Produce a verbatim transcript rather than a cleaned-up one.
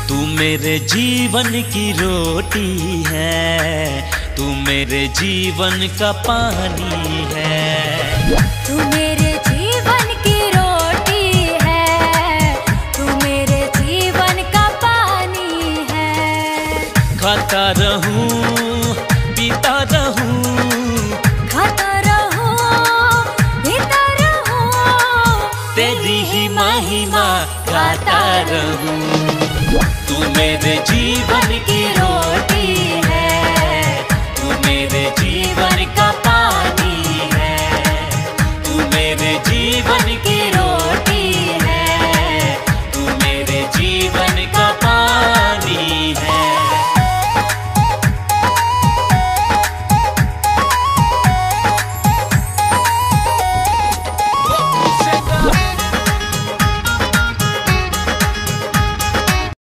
तू मेरे जीवन की रोटी है, तू मेरे जीवन का पानी है। तू मेरे जीवन की रोटी है, तू मेरे जीवन का पानी है। खाता रहूं पीता रहूं, खाता रहूं पीता रहूं, तेरी ही महिमा गाता रहूं।